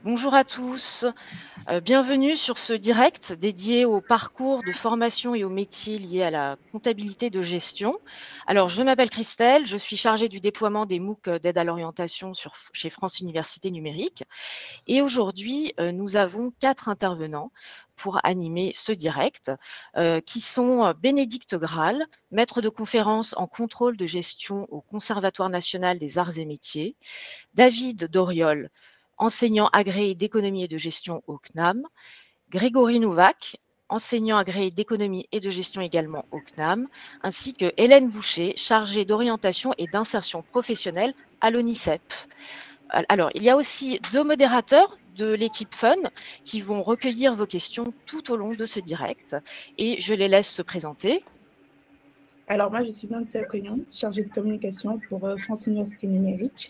Bonjour à tous, bienvenue sur ce direct dédié au parcours de formation et aux métiers liés à la comptabilité de gestion. Alors, je m'appelle Christelle, je suis chargée du déploiement des MOOC d'aide à l'orientation chez France Université Numérique. Et aujourd'hui, nous avons 4 intervenants pour animer ce direct, qui sont Bénédicte Graal, maître de conférence en contrôle de gestion au Conservatoire national des arts et métiers, David Doriol, enseignant agréé d'économie et de gestion au CNAM, Grégory Nouvac, enseignant agréé d'économie et de gestion également au CNAM, ainsi que Hélène Boucher, chargée d'orientation et d'insertion professionnelle à l'ONICEP. Alors, il y a aussi 2 modérateurs de l'équipe Fun qui vont recueillir vos questions tout au long de ce direct et je les laisse se présenter. Alors, moi, je suis Nancy Acognon, chargée de communication pour France Université Numérique.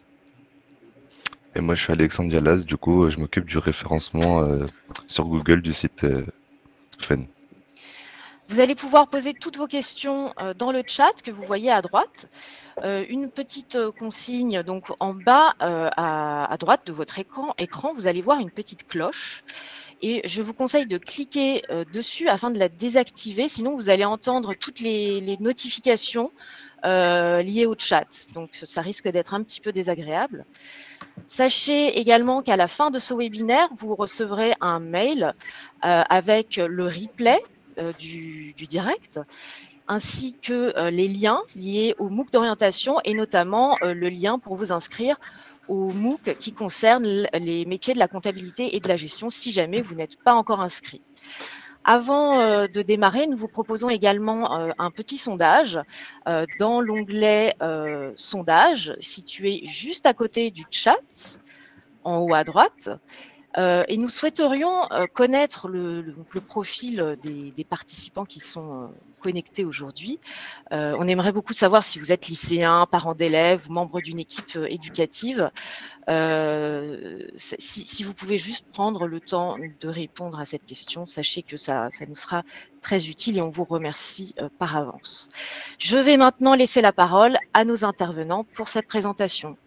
Et moi, je suis Alexandre Dialas, du coup, je m'occupe du référencement sur Google du site Fun. Vous allez pouvoir poser toutes vos questions dans le chat que vous voyez à droite. Une petite consigne, donc en bas à droite de votre écran, vous allez voir une petite cloche. Et je vous conseille de cliquer dessus afin de la désactiver, sinon vous allez entendre toutes les notifications liées au chat. Donc ça risque d'être un petit peu désagréable. Sachez également qu'à la fin de ce webinaire, vous recevrez un mail avec le replay du direct, ainsi que les liens liés au MOOC d'orientation et notamment le lien pour vous inscrire au MOOC qui concerne les métiers de la comptabilité et de la gestion si jamais vous n'êtes pas encore inscrit. Avant de démarrer, nous vous proposons également un petit sondage dans l'onglet sondage situé juste à côté du chat, en haut à droite. Et nous souhaiterions connaître le profil des participants qui sont connectés aujourd'hui. On aimerait beaucoup savoir si vous êtes lycéen, parent d'élèves ou membre d'une équipe éducative. Si vous pouvez juste prendre le temps de répondre à cette question, sachez que ça nous sera très utile et on vous remercie par avance. Je vais maintenant laisser la parole à nos intervenants pour cette présentation.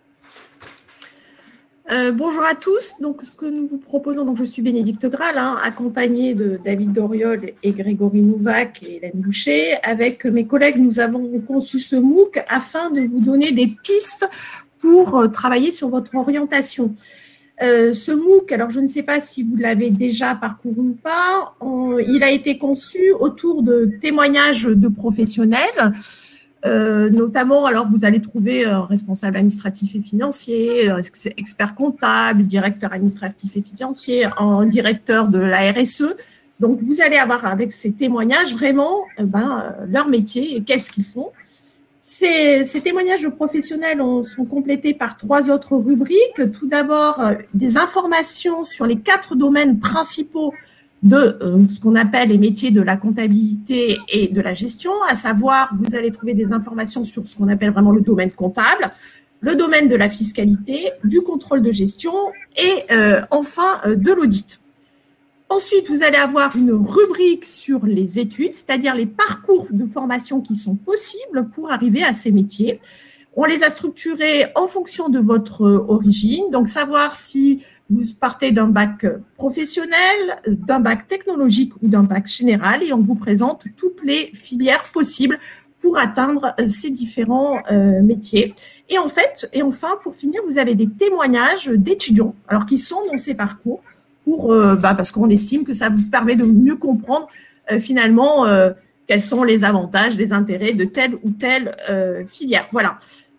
Bonjour à tous. Donc, ce que nous vous proposons, donc je suis Bénédicte Graal, accompagnée de David Doriol et Grégory Nouvac et Hélène Boucher. Avec mes collègues, nous avons conçu ce MOOC afin de vous donner des pistes pour travailler sur votre orientation. Ce MOOC, alors je ne sais pas si vous l'avez déjà parcouru ou pas, il a été conçu autour de témoignages de professionnels. Notamment, alors vous allez trouver un responsable administratif et financier, expert comptable, directeur administratif et financier, un directeur de la RSE. Donc, vous allez avoir avec ces témoignages vraiment leur métier et qu'est-ce qu'ils font. Ces témoignages professionnels sont complétés par 3 autres rubriques. Tout d'abord, des informations sur les 4 domaines principaux de ce qu'on appelle les métiers de la comptabilité et de la gestion, à savoir, vous allez trouver des informations sur ce qu'on appelle vraiment le domaine comptable, le domaine de la fiscalité, du contrôle de gestion et enfin de l'audit. Ensuite, vous allez avoir une rubrique sur les études, c'est-à-dire les parcours de formation qui sont possibles pour arriver à ces métiers. On les a structurés en fonction de votre origine, donc savoir si vous partez d'un bac professionnel, d'un bac technologique ou d'un bac général, et on vous présente toutes les filières possibles pour atteindre ces différents métiers. Et enfin, pour finir, vous avez des témoignages d'étudiants, alors qui sont dans ces parcours, parce qu'on estime que ça vous permet de mieux comprendre finalement quels sont les avantages, les intérêts de telle ou telle filière. Voilà.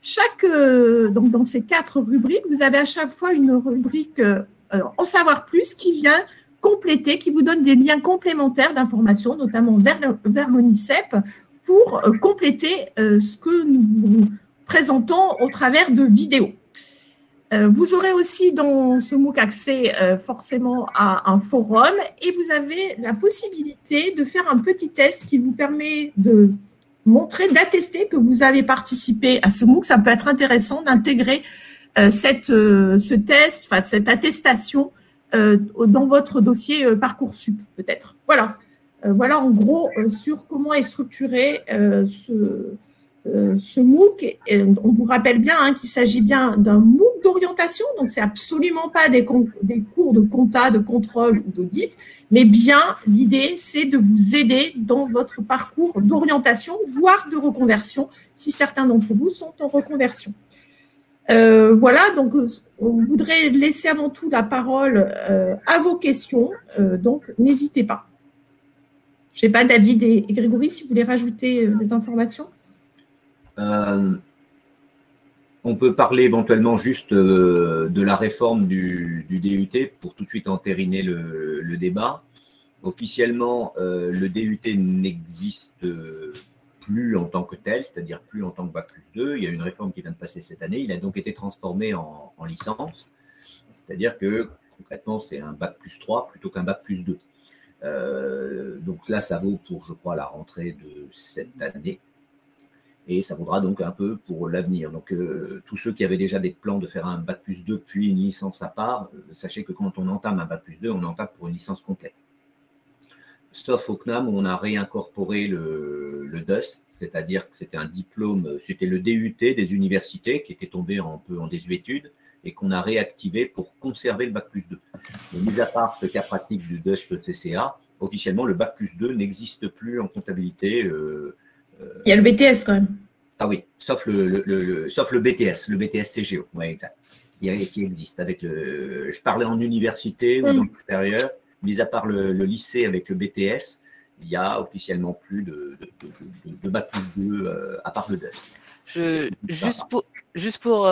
Donc dans ces 4 rubriques, vous avez à chaque fois une rubrique en savoir plus qui vient compléter, qui vous donne des liens complémentaires d'informations, notamment vers l'ONICEP, pour compléter ce que nous vous présentons au travers de vidéos. Vous aurez aussi dans ce MOOC accès forcément à un forum et vous avez la possibilité de faire un petit test qui vous permet de d'attester que vous avez participé à ce MOOC. Ça peut être intéressant d'intégrer ce test, cette attestation dans votre dossier Parcoursup peut-être. Voilà. Voilà en gros sur comment est structuré ce MOOC. Et on vous rappelle bien qu'il s'agit bien d'un MOOC d'orientation, donc c'est absolument pas des cours de compta, de contrôle ou d'audit, mais bien l'idée, c'est de vous aider dans votre parcours d'orientation, voire de reconversion, si certains d'entre vous sont en reconversion. Voilà, donc on voudrait laisser avant tout la parole à vos questions, donc n'hésitez pas. Je ne sais pas, David et Grégory, si vous voulez rajouter des informations. On peut parler éventuellement juste de la réforme du DUT pour tout de suite entériner le débat. Officiellement, le DUT n'existe plus en tant que tel, c'est-à-dire plus en tant que Bac+2. Il y a une réforme qui vient de passer cette année. Il a donc été transformé en licence, c'est-à-dire que concrètement, c'est un Bac+3 plutôt qu'un Bac+2. Donc là, ça vaut pour, je crois, la rentrée de cette année. Et ça vaudra donc un peu pour l'avenir. Donc, tous ceux qui avaient déjà des plans de faire un Bac+2 puis une licence à part, sachez que quand on entame un Bac+2, on entame pour une licence complète. Sauf au CNAM où on a réincorporé le DUST, c'est-à-dire que c'était un diplôme, c'était le DUT des universités qui était tombé un peu en désuétude et qu'on a réactivé pour conserver le Bac+2. Mais mis à part ce cas pratique du DUST CCA, officiellement, le Bac+2 n'existe plus en comptabilité. Il y a le BTS quand même. Ah oui, sauf le BTS, le BTS CGO, oui, exact, qui existe. Je parlais en université ou dans le supérieur, mis à part le lycée avec le BTS, il n'y a officiellement plus de Bac+2 à part le DUST. Juste pour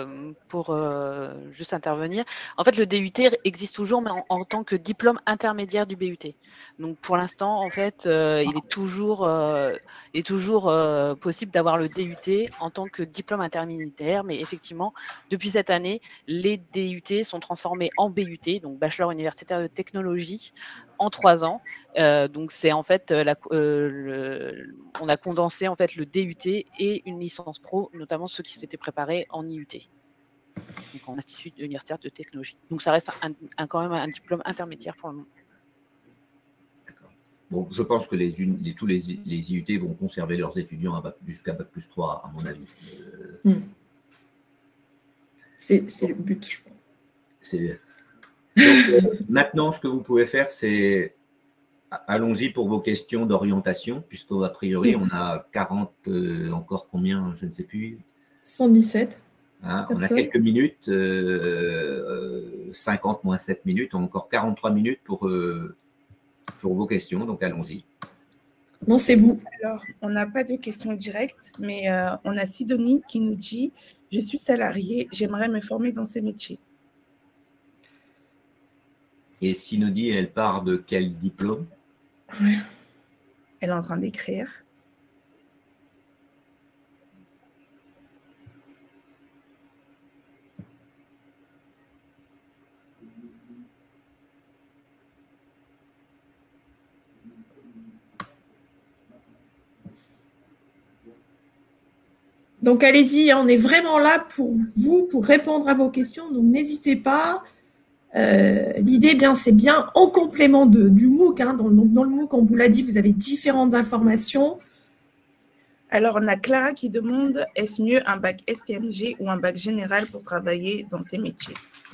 intervenir, en fait, le DUT existe toujours, mais en tant que diplôme intermédiaire du BUT. Donc, pour l'instant, en fait, il est toujours possible d'avoir le DUT en tant que diplôme intermédiaire, mais effectivement, depuis cette année, les DUT sont transformés en BUT, donc Bachelor universitaire de technologie, en 3 ans. Donc, c'est en fait, on a condensé en fait le DUT et une licence pro, notamment ceux qui s'étaient préparés en IUT, donc en Institut universitaire de technologie. Donc, ça reste quand même un diplôme intermédiaire pour le moment. Bon, je pense que tous les IUT vont conserver leurs étudiants jusqu'à Bac+3, à mon avis. C'est le but, je pense. Donc, maintenant, ce que vous pouvez faire, c'est allons-y pour vos questions d'orientation, puisqu'à priori, on a 40, encore combien, je ne sais plus. 117. Hein, on a quelques minutes, 50 moins 7 minutes, on a encore 43 minutes pour vos questions, donc allons-y. Non, c'est vous. Alors, on n'a pas de questions directes, mais on a Sidonie qui nous dit « Je suis salariée, j'aimerais me former dans ces métiers ». Et Sinodi, elle part de quel diplôme? Elle est en train d'écrire. Donc, allez-y, on est vraiment là pour vous, pour répondre à vos questions. Donc, n'hésitez pas. L'idée, c'est bien en complément du MOOC. Hein. Dans le MOOC, on vous l'a dit, vous avez différentes informations. Alors, on a Clara qui demande « Est-ce mieux un bac STMG ou un bac général pour travailler dans ces métiers ?»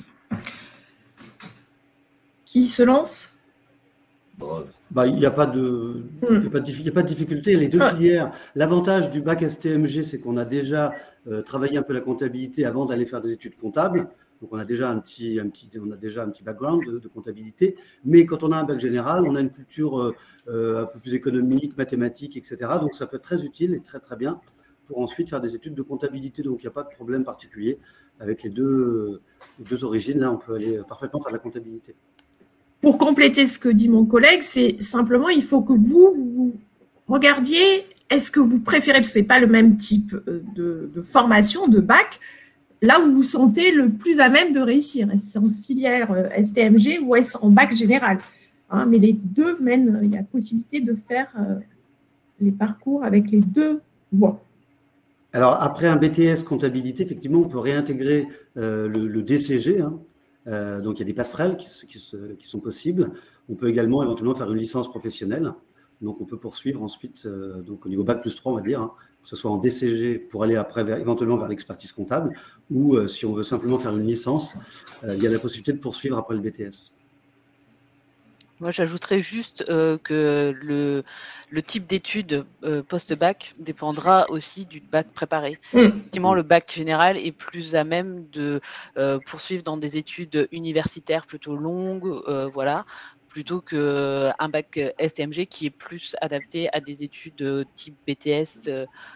Qui se lance? Il n'y a pas de difficulté. Les deux filières, l'avantage du bac STMG, c'est qu'on a déjà travaillé un peu la comptabilité avant d'aller faire des études comptables. Donc, on a déjà un petit background de comptabilité. Mais quand on a un bac général, on a une culture un peu plus économique, mathématique, etc. Donc, ça peut être très utile et très, très bien pour ensuite faire des études de comptabilité. Donc, il n'y a pas de problème particulier avec les deux origines. Là, on peut aller parfaitement faire de la comptabilité. Pour compléter ce que dit mon collègue, c'est simplement, il faut que vous regardiez, est-ce que vous préférez, parce que ce n'est pas le même type de formation, de bac, là où vous sentez le plus à même de réussir. Est-ce en filière STMG ou est-ce en bac général, hein, mais les deux mènent, il y a possibilité de faire les parcours avec les deux voies. Alors, après un BTS comptabilité, effectivement, on peut réintégrer le DCG. Hein. Donc, il y a des passerelles qui sont possibles. On peut également éventuellement faire une licence professionnelle. Donc, on peut poursuivre ensuite, donc au niveau bac+3, on va dire, hein, que ce soit en DCG pour aller après éventuellement vers l'expertise comptable, ou si on veut simplement faire une licence, il y a la possibilité de poursuivre après le BTS. Moi, j'ajouterais juste que le type d'études post-bac dépendra aussi du bac préparé. Effectivement, le bac général est plus à même de poursuivre dans des études universitaires plutôt longues, voilà, plutôt qu'un bac STMG qui est plus adapté à des études type BTS,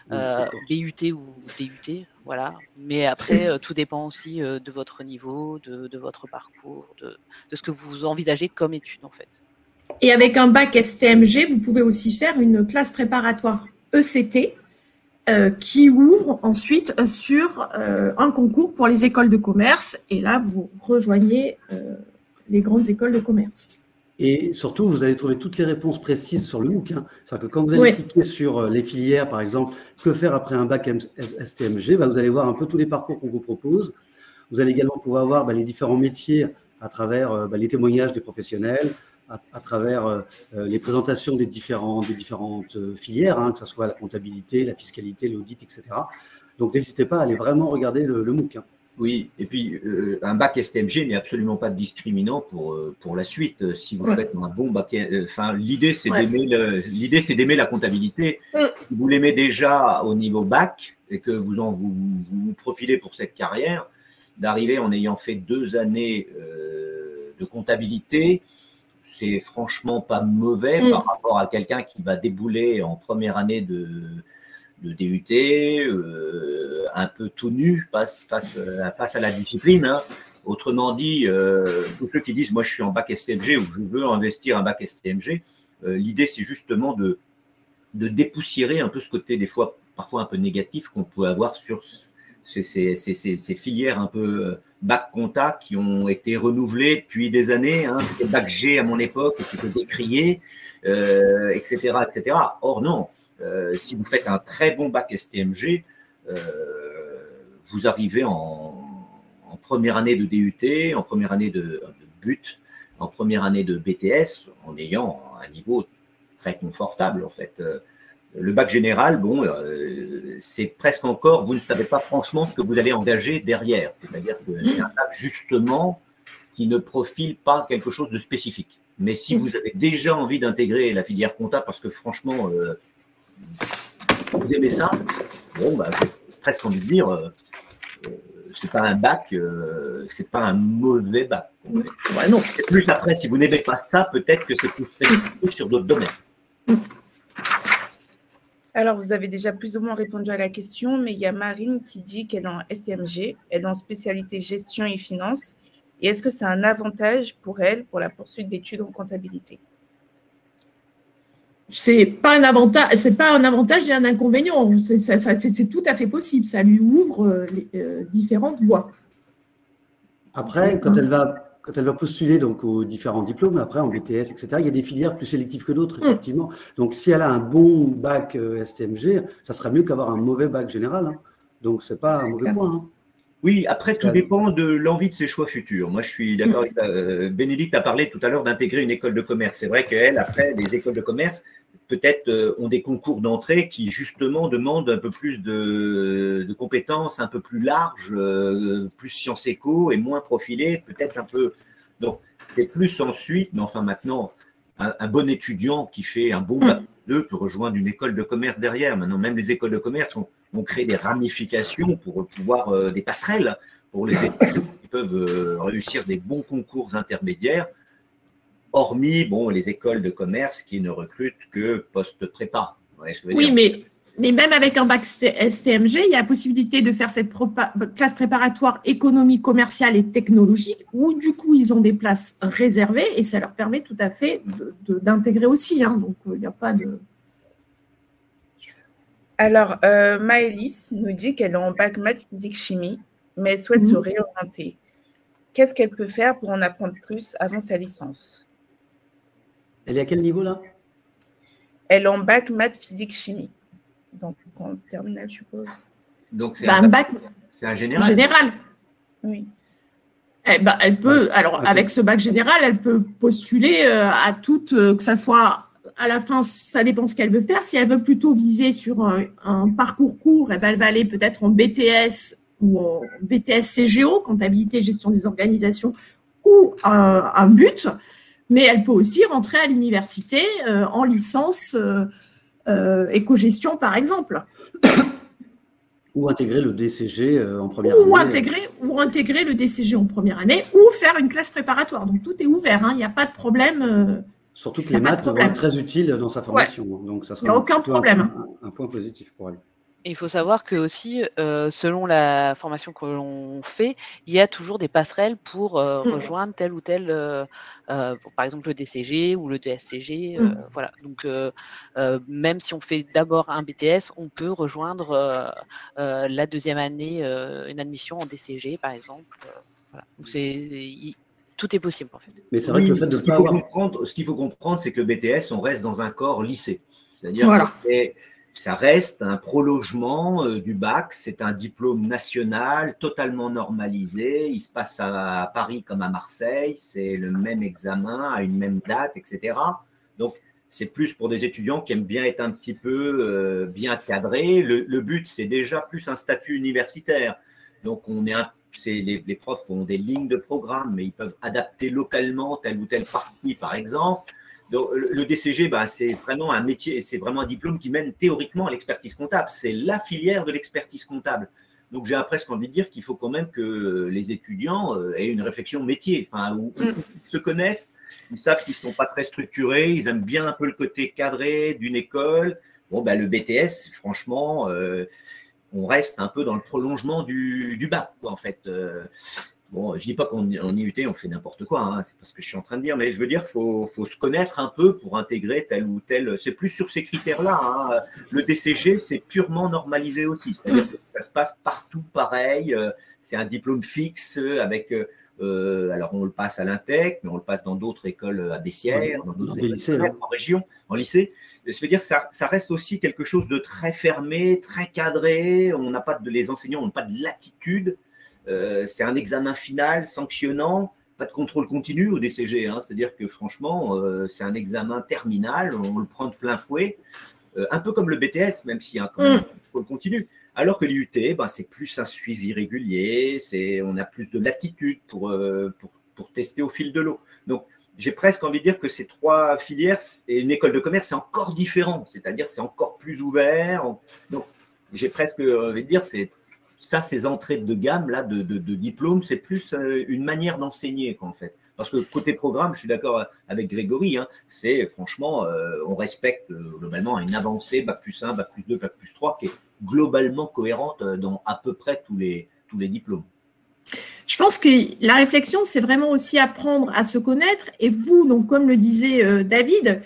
BUT ou DUT. Voilà. Mais après, tout dépend aussi de votre niveau, de votre parcours, de ce que vous envisagez comme étude, en fait. Et avec un bac STMG, vous pouvez aussi faire une classe préparatoire ECT qui ouvre ensuite sur un concours pour les écoles de commerce. Et là, vous rejoignez les grandes écoles de commerce. Et surtout, vous allez trouver toutes les réponses précises sur le MOOC. Hein. C'est-à-dire que quand vous allez cliquer sur les filières, par exemple, que faire après un bac STMG, vous allez voir un peu tous les parcours qu'on vous propose. Vous allez également pouvoir voir les différents métiers à travers les témoignages des professionnels, à travers les présentations des différentes filières, hein, que ce soit la comptabilité, la fiscalité, l'audit, etc. Donc, n'hésitez pas à aller vraiment regarder le MOOC. Hein. Oui, et puis un bac STMG n'est absolument pas discriminant pour la suite. Si vous faites un bon bac, l'idée c'est d'aimer la comptabilité. Si vous l'aimez déjà au niveau bac et que vous profilez pour cette carrière, d'arriver en ayant fait 2 années de comptabilité, c'est franchement pas mauvais par rapport à quelqu'un qui va débouler en première année de DUT, un peu tout nu face à la discipline. Hein. Autrement dit, tous ceux qui disent « moi je suis en bac STMG » ou « je veux investir un bac STMG », l'idée c'est justement de dépoussiérer un peu ce côté parfois un peu négatif qu'on peut avoir sur ces filières un peu bac compta qui ont été renouvelées depuis des années. Hein. C'était bac G à mon époque et c'était décrié, etc., etc. Or non. Si vous faites un très bon bac STMG, vous arrivez en première année de DUT, en première année de BUT, en première année de BTS, en ayant un niveau très confortable en fait. Le bac général, c'est presque encore, vous ne savez pas franchement ce que vous allez engager derrière. C'est-à-dire que c'est un bac justement qui ne profile pas quelque chose de spécifique. Mais si vous avez déjà envie d'intégrer la filière compta, parce que franchement, vous aimez ça, j'ai presque envie de dire, c'est pas un bac, c'est pas un mauvais bac. Non. Et plus après, si vous n'aimez pas ça, peut-être que c'est plus spécifique sur d'autres domaines. Alors, vous avez déjà plus ou moins répondu à la question, mais il y a Marine qui dit qu'elle est en STMG, elle est en spécialité gestion et finance. Et est-ce que c'est un avantage pour elle pour la poursuite d'études en comptabilité? C'est pas un avantage et un inconvénient. C'est tout à fait possible. Ça lui ouvre différentes voies. Après, quand elle va postuler donc aux différents diplômes, après en BTS, etc., il y a des filières plus sélectives que d'autres, effectivement. Donc, si elle a un bon bac STMG, ça sera mieux qu'avoir un mauvais bac général. Hein. Donc, ce n'est pas un mauvais point. Hein. Oui, après, tout dépend de l'envie de ses choix futurs. Moi, je suis d'accord avec Bénédicte a parlé tout à l'heure d'intégrer une école de commerce. C'est vrai qu'elle, après, les écoles de commerce, peut-être ont des concours d'entrée qui, justement, demandent un peu plus de compétences, un peu plus larges, plus sciences éco et moins profilées, peut-être un peu… Donc, c'est plus ensuite, mais enfin maintenant, un bon étudiant qui fait un bon bac 2 peut rejoindre une école de commerce derrière. Maintenant, même les écoles de commerce ont créé des ramifications pour pouvoir, des passerelles pour les étudiants qui peuvent réussir des bons concours intermédiaires, hormis les écoles de commerce qui ne recrutent que post-prépa. Oui, mais même avec un bac STMG, il y a la possibilité de faire cette classe préparatoire économie commerciale et technologique, où du coup, ils ont des places réservées et ça leur permet tout à fait d'intégrer aussi. Hein, donc, il n'y a pas de… Alors, Maëlys nous dit qu'elle est en bac maths, physique, chimie, mais elle souhaite se réorienter. Qu'est-ce qu'elle peut faire pour en apprendre plus avant sa licence? Elle est à quel niveau là? Elle est en bac maths, physique, chimie. Donc, en terminale, je suppose. Donc, c'est un général. Général. Oui. Elle peut, alors avec ce bac général, elle peut postuler à toutes, que ça soit à la fin, ça dépend ce qu'elle veut faire. Si elle veut plutôt viser sur un parcours court, eh ben, elle va aller peut-être en BTS ou en BTS CGO, comptabilité, gestion des organisations, ou un but. Mais elle peut aussi rentrer à l'université en licence éco-gestion, par exemple. Ou intégrer le DCG en première année. Ou intégrer le DCG en première année, ou faire une classe préparatoire. Donc, tout est ouvert, hein, il n'y a pas de problème. Surtout que les maths vont être très utiles dans sa formation. Ouais. Donc, ça sera aucun problème. Un point positif pour elle. Et il faut savoir que aussi, selon la formation que l'on fait, il y a toujours des passerelles pour rejoindre tel ou tel, par exemple le DCG ou le DSCG. Voilà. Donc, même si on fait d'abord un BTS, on peut rejoindre la deuxième année, une admission en DCG, par exemple. Voilà. Donc, tout est possible, en fait. Mais c'est vrai que le fait de ce qu'il faut comprendre, c'est que le BTS, on reste dans un corps lycée. C'est-à-dire que ça reste un prolongement du bac, c'est un diplôme national totalement normalisé, il se passe à Paris comme à Marseille, c'est le même examen à une même date, etc. Donc, c'est plus pour des étudiants qui aiment bien être un petit peu bien cadrés. Le but, c'est déjà plus un statut universitaire. Donc, les profs ont des lignes de programme, mais ils peuvent adapter localement telle ou telle partie, par exemple. Donc, le DCG, c'est vraiment un métier, c'est vraiment un diplôme qui mène théoriquement à l'expertise comptable. C'est la filière de l'expertise comptable. Donc, j'ai presque envie de dire qu'il faut quand même que les étudiants aient une réflexion métier, où ils se connaissent, ils savent qu'ils ne sont pas très structurés, ils aiment bien un peu le côté cadré d'une école. Bon, le BTS, franchement, on reste un peu dans le prolongement du bac, quoi, en fait. Bon, je dis pas qu'en IUT, on fait n'importe quoi, hein, c'est pas ce que je suis en train de dire, mais je veux dire qu'il faut se connaître un peu pour intégrer tel ou tel. C'est plus sur ces critères-là. Hein. Le DCG, c'est purement normalisé aussi. C'est-à-dire que ça se passe partout pareil. C'est un diplôme fixe avec. Alors, on le passe à l'Intec, mais on le passe dans d'autres écoles à Bessières, dans d'autres écoles lycées, en région, en lycée. Je veux dire, ça reste aussi quelque chose de très fermé, très cadré. On n'a pas les enseignants n'ont pas de latitude. C'est un examen final sanctionnant, pas de contrôle continu au DCG, hein, c'est-à-dire que franchement, c'est un examen terminal, on le prend de plein fouet, un peu comme le BTS, même s'il y a un contrôle continu. Alors que l'IUT, c'est plus un suivi régulier, on a plus de latitude pour tester au fil de l'eau. Donc, j'ai presque envie de dire que ces trois filières et une école de commerce, c'est encore différent, c'est-à-dire c'est encore plus ouvert. Donc, j'ai presque envie de dire, ces entrées de gamme là, de diplômes, c'est plus une manière d'enseigner, en fait. Parce que côté programme, je suis d'accord avec Grégory, hein, c'est franchement, on respecte globalement une avancée, Bac plus 1, Bac plus 2, Bac plus 3, qui est globalement cohérente dans à peu près tous les diplômes. Je pense que la réflexion, c'est vraiment aussi apprendre à se connaître. Et vous, donc comme le disait David,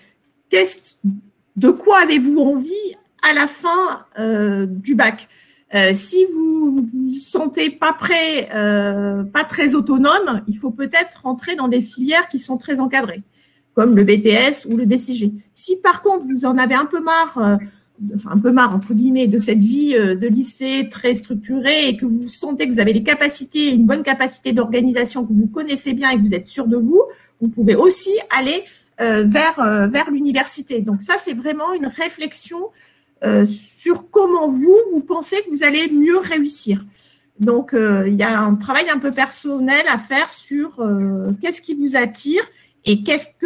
de quoi avez-vous envie à la fin du bac? Si vous vous sentez pas prêt, pas très autonome, il faut peut-être rentrer dans des filières qui sont très encadrées, comme le BTS ou le DCG. Si par contre vous en avez un peu marre entre guillemets de cette vie de lycée très structurée et que vous sentez que vous avez les capacités, une bonne capacité d'organisation, que vous connaissez bien et que vous êtes sûr de vous, vous pouvez aussi aller vers l'université. Donc ça, c'est vraiment une réflexion sur comment vous pensez que vous allez mieux réussir. Donc, il y a un travail un peu personnel à faire sur qu'est-ce qui vous attire et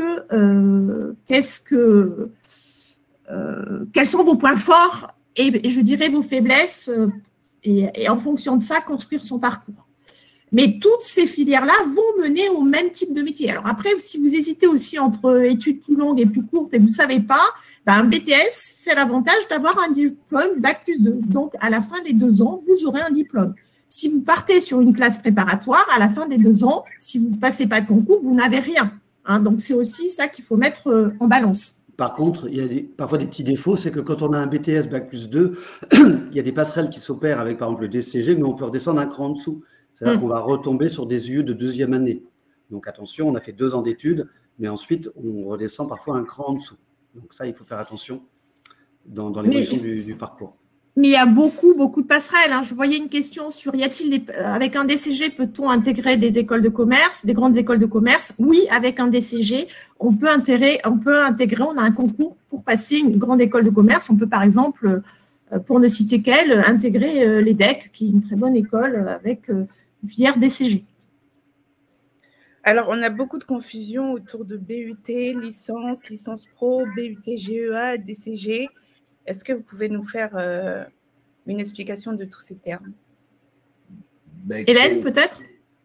quels sont vos points forts et je dirais vos faiblesses et en fonction de ça, construire son parcours. Mais toutes ces filières-là vont mener au même type de métier. Alors après, si vous hésitez aussi entre études plus longues et plus courtes et vous ne savez pas, un BTS, c'est l'avantage d'avoir un diplôme Bac plus 2. Donc, à la fin des 2 ans, vous aurez un diplôme. Si vous partez sur une classe préparatoire, à la fin des 2 ans, si vous ne passez pas de concours, vous n'avez rien. Hein, donc, c'est aussi ça qu'il faut mettre en balance. Par contre, il y a parfois des petits défauts, c'est que quand on a un BTS Bac plus 2, il y a des passerelles qui s'opèrent avec, par exemple, le DCG, mais on peut redescendre un cran en dessous. C'est-à-dire qu'on va retomber sur des UE de 2e année. Donc, attention, on a fait 2 ans d'études, mais ensuite, on redescend parfois un cran en dessous. Donc ça, il faut faire attention dans l'évolution du parcours. Mais il y a beaucoup de passerelles. Je voyais une question sur avec un DCG, peut-on intégrer des écoles de commerce, des grandes écoles de commerce? Oui, avec un DCG, on peut intégrer, on a un concours pour passer une grande école de commerce. On peut, par exemple, pour ne citer qu'elle, intégrer l'EDEC, qui est une très bonne école avec une filière DCG. Alors, on a beaucoup de confusion autour de BUT, licence pro, BUT, GEA, DCG. Est-ce que vous pouvez nous faire une explication de tous ces termes? Hélène, peut-être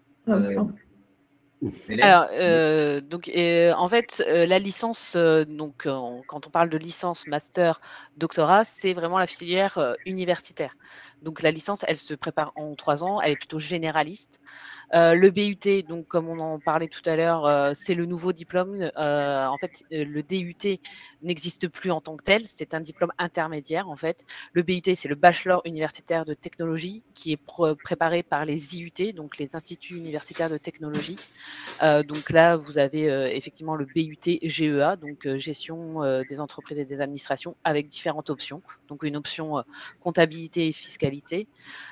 Alors, en fait, la licence, quand on parle de licence, master, doctorat, c'est vraiment la filière universitaire. Donc, la licence, elle se prépare en 3 ans, elle est plutôt généraliste. Le BUT, donc comme on en parlait tout à l'heure, c'est le nouveau diplôme. En fait, le DUT n'existe plus en tant que tel, c'est un diplôme intermédiaire en fait. Le BUT, c'est le bachelor universitaire de technologie qui est préparé par les IUT, donc les instituts universitaires de technologie. Donc là, vous avez effectivement le BUT GEA, donc gestion des entreprises et des administrations, avec différentes options. Donc une option comptabilité et fiscalité.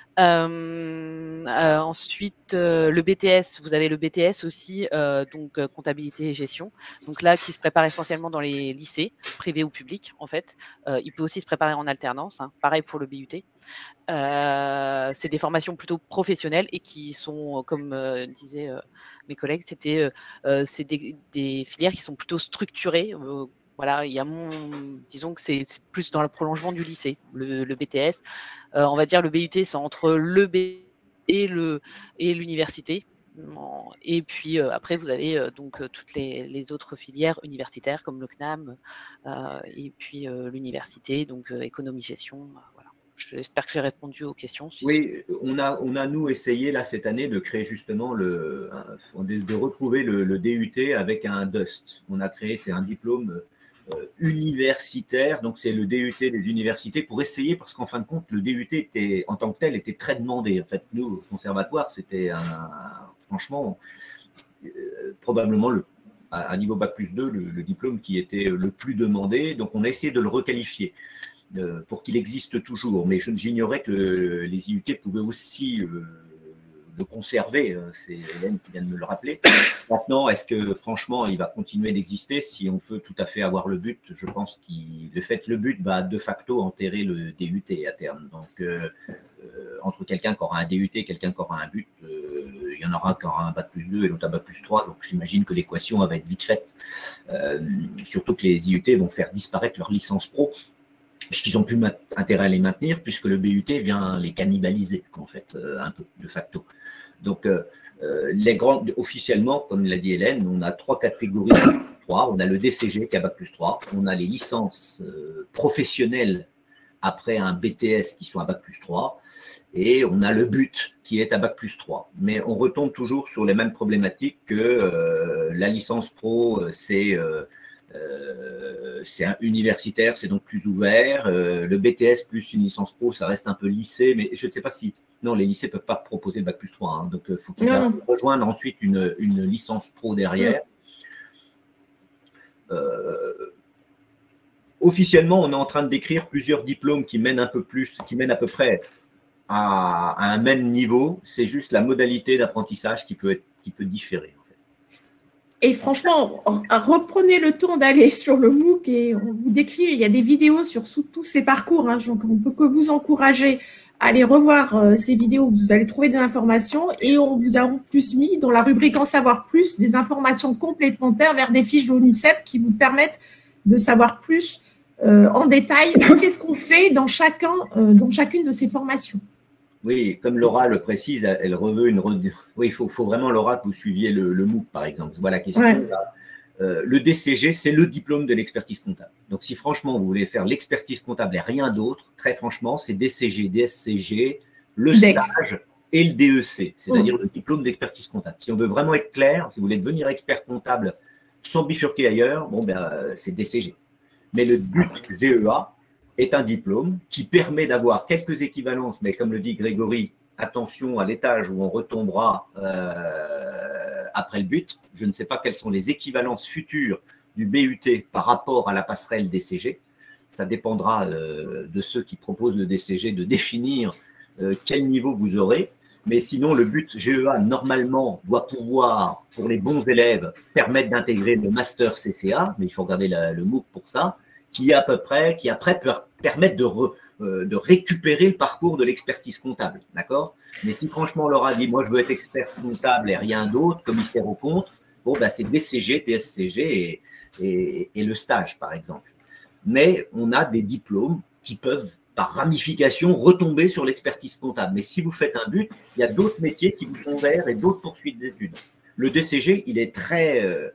Ensuite, le BTS, vous avez le BTS aussi, donc comptabilité et gestion. Donc là, qui se prépare essentiellement dans les lycées, privés ou publics, en fait. Il peut aussi se préparer en alternance, pareil pour le BUT. C'est des formations plutôt professionnelles et qui sont, comme disaient mes collègues, c'est des filières qui sont plutôt structurées. Voilà, disons que c'est plus dans le prolongement du lycée, le BTS. On va dire le BUT, c'est entre le B et l'université. Et puis après, vous avez donc toutes les autres filières universitaires comme le CNAM et puis l'université, donc économie-gestion. Voilà. J'espère que j'ai répondu aux questions. Oui, on a nous essayé là cette année de créer justement de retrouver le DUT avec un DUST. On a créé, c'est un diplôme universitaire, donc c'est le DUT des universités pour essayer, parce qu'en fin de compte, le DUT en tant que tel était très demandé. En fait, nous, au conservatoire, c'était franchement probablement à niveau Bac+2 le diplôme qui était le plus demandé. Donc on a essayé de le requalifier pour qu'il existe toujours. Mais j'ignorais que les IUT pouvaient aussi le conserver. C'est Hélène qui vient de me le rappeler. Maintenant, est-ce que franchement, il va continuer d'exister? Si on peut tout à fait avoir le but, je pense que le but va de facto enterrer le DUT à terme. Donc, entre quelqu'un qui aura un DUT et quelqu'un qui aura un but, il y en aura qui aura un Bac+2 et l'autre un Bac+3. Donc, j'imagine que l'équation va être vite faite. Surtout que les IUT vont faire disparaître leur licence pro, puisqu'ils n'ont plus intérêt à les maintenir, puisque le BUT vient les cannibaliser, en fait, un peu, de facto. Donc, officiellement, comme l'a dit Hélène, on a 3 catégories de Bac+3. On a le DCG qui a Bac+3. On a les licences professionnelles après un BTS qui sont à Bac+3. Et on a le but qui est à Bac+3. Mais on retombe toujours sur les mêmes problématiques que la licence pro, c'est universitaire, c'est donc plus ouvert. Le BTS plus une licence pro, ça reste un peu lycée, mais je ne sais pas si… Non, les lycées ne peuvent pas proposer le Bac+3. Donc, il faut qu'ils rejoignent ensuite une licence pro derrière. Officiellement, on est en train de décrire plusieurs diplômes qui mènent à peu près à un même niveau. C'est juste la modalité d'apprentissage qui peut différer. Et franchement, reprenez le temps d'aller sur le MOOC et on vous décrit, il y a des vidéos sur tous ces parcours. Donc on ne peut que vous encourager à aller revoir ces vidéos, vous allez trouver des informations et on vous a en plus mis dans la rubrique En savoir plus des informations complémentaires vers des fiches de l'ONICEP qui vous permettent de savoir plus en détail qu'est-ce qu'on fait dans chacune de ces formations. Oui, comme Laura le précise, elle reveut Oui, il faut vraiment, Laura, que vous suiviez le MOOC, par exemple. Je vois la question. Ouais. Là. Le DCG, c'est le diplôme de l'expertise comptable. Donc, si franchement, vous voulez faire l'expertise comptable et rien d'autre, très franchement, c'est DCG, DSCG, le stage et le DEC, c'est-à-dire le diplôme d'expertise comptable. Si on veut vraiment être clair, si vous voulez devenir expert comptable sans bifurquer ailleurs, c'est DCG. Mais le but GEA est un diplôme qui permet d'avoir quelques équivalences, mais comme le dit Grégory, attention à l'étage où on retombera après le but. Je ne sais pas quelles sont les équivalences futures du BUT par rapport à la passerelle DCG. ça dépendra de ceux qui proposent le DCG de définir quel niveau vous aurez. Mais sinon, le but GEA, normalement, doit pouvoir, pour les bons élèves, permettre d'intégrer le master CCA, mais il faut regarder le MOOC pour ça, qui après peut permettre de récupérer le parcours de l'expertise comptable. D'accord? Mais si franchement on leur a dit, moi je veux être expert comptable et rien d'autre, commissaire aux comptes, bon, ben, c'est DCG, TSCG et le stage, par exemple. Mais on a des diplômes qui peuvent, par ramification, retomber sur l'expertise comptable. Mais si vous faites un but, il y a d'autres métiers qui vous sont ouverts et d'autres poursuites d'études. Le DCG, il est très…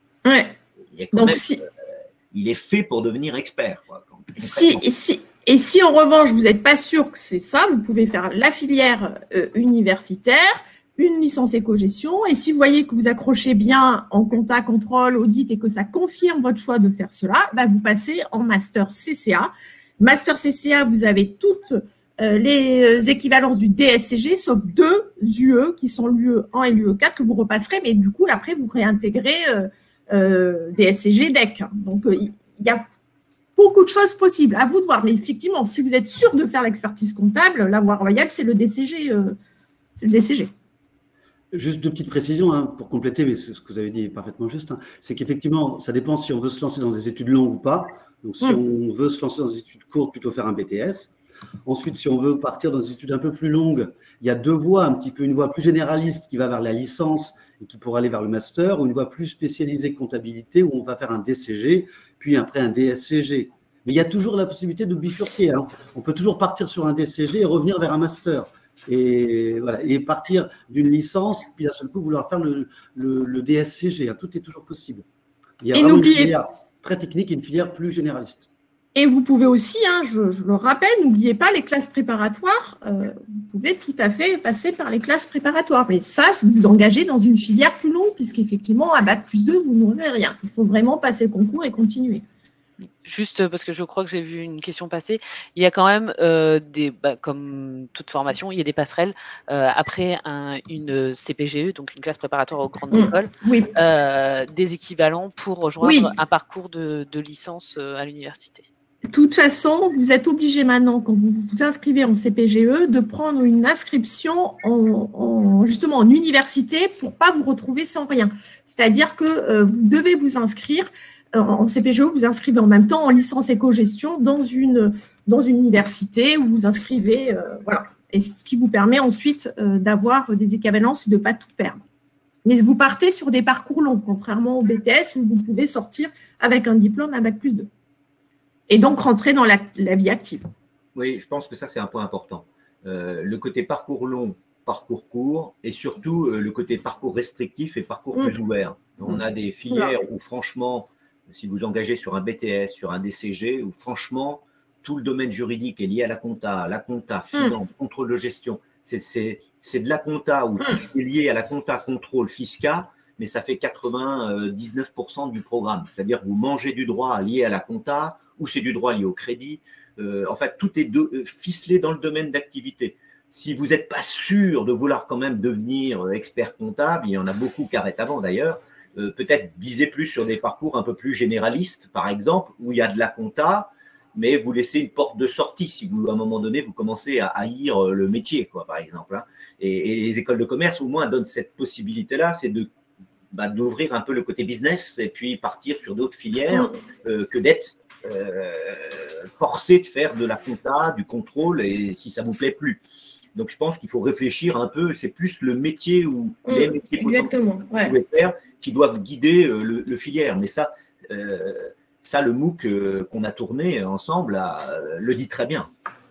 il est fait pour devenir expert. Quoi, et si en revanche, vous n'êtes pas sûr que c'est ça, vous pouvez faire la filière universitaire, une licence éco-gestion, et si vous voyez que vous accrochez bien en compta, contrôle, audit, et que ça confirme votre choix de faire cela, bah vous passez en master CCA. Master CCA, vous avez toutes les équivalences du DSCG, sauf 2 UE, qui sont l'UE1 et l'UE4, que vous repasserez, mais du coup, après, vous réintégrez DSCG, DEC. Donc, il y a beaucoup de choses possibles, à vous de voir. Mais effectivement, si vous êtes sûr de faire l'expertise comptable, la voie royale, c'est le DCG. Juste 2 petites précisions pour compléter, mais ce que vous avez dit est parfaitement juste. C'est qu'effectivement, ça dépend si on veut se lancer dans des études longues ou pas. Donc, si on veut se lancer dans des études courtes, plutôt faire un BTS. Ensuite, si on veut partir dans des études un peu plus longues, il y a 2 voies, un petit peu une voie plus généraliste qui va vers la licence et qui pourra aller vers le master, ou une voie plus spécialisée comptabilité où on va faire un DCG, puis après un DSCG. Mais il y a toujours la possibilité de bifurquer. On peut toujours partir sur un DCG et revenir vers un master. Et, voilà, et partir d'une licence, puis d'un seul coup vouloir faire le DSCG. Tout est toujours possible. Il y a vraiment une filière très technique et une filière plus généraliste. Et vous pouvez aussi, je le rappelle, n'oubliez pas les classes préparatoires. Vous pouvez tout à fait passer par les classes préparatoires. Mais ça, vous vous engagez dans une filière plus longue, puisqu'effectivement, à Bac+2, vous n'aurez rien. Il faut vraiment passer le concours et continuer. Juste parce que je crois que j'ai vu une question passer, il y a quand même comme toute formation, il y a des passerelles après une CPGE, donc une classe préparatoire aux grandes écoles, des équivalents pour rejoindre un parcours de licence à l'université. De toute façon, vous êtes obligé maintenant, quand vous vous inscrivez en CPGE, de prendre une inscription justement en université pour ne pas vous retrouver sans rien. C'est-à-dire que vous devez vous inscrire en CPGE, vous inscrivez en même temps en licence éco-gestion dans une université où vous inscrivez, voilà. Et ce qui vous permet ensuite d'avoir des équivalences et de ne pas tout perdre. Mais vous partez sur des parcours longs, contrairement au BTS où vous pouvez sortir avec un diplôme à Bac+2. Et donc rentrer dans la vie active. Oui, je pense que ça, c'est un point important. Le côté parcours long, parcours court, et surtout le côté parcours restrictif et parcours plus ouvert. On a des filières où, franchement, si vous engagez sur un BTS, sur un DCG, où franchement, tout le domaine juridique est lié à la compta, finance, contrôle de gestion. C'est de la compta où tout est lié à la compta, contrôle, fiscal, mais ça fait 99% du programme. C'est-à-dire que vous mangez du droit lié à la compta ou c'est du droit lié au crédit. En fait, tout est ficelé dans le domaine d'activité. Si vous n'êtes pas sûr de vouloir quand même devenir expert comptable, il y en a beaucoup qui arrêtent avant d'ailleurs, peut-être viser plus sur des parcours un peu plus généralistes, par exemple, où il y a de la compta, mais vous laissez une porte de sortie si vous, à un moment donné, vous commencez à haïr le métier, quoi, par exemple. Et les écoles de commerce, au moins, donnent cette possibilité-là, c'est d'ouvrir un peu le côté business et puis partir sur d'autres filières que d'être forcé de faire de la compta, du contrôle, et si ça ne vous plaît plus. Donc, je pense qu'il faut réfléchir un peu. C'est plus le métier ou les métiers que vous pouvez faire qui doivent guider le filière. Mais ça, le MOOC qu'on a tourné ensemble le dit très bien.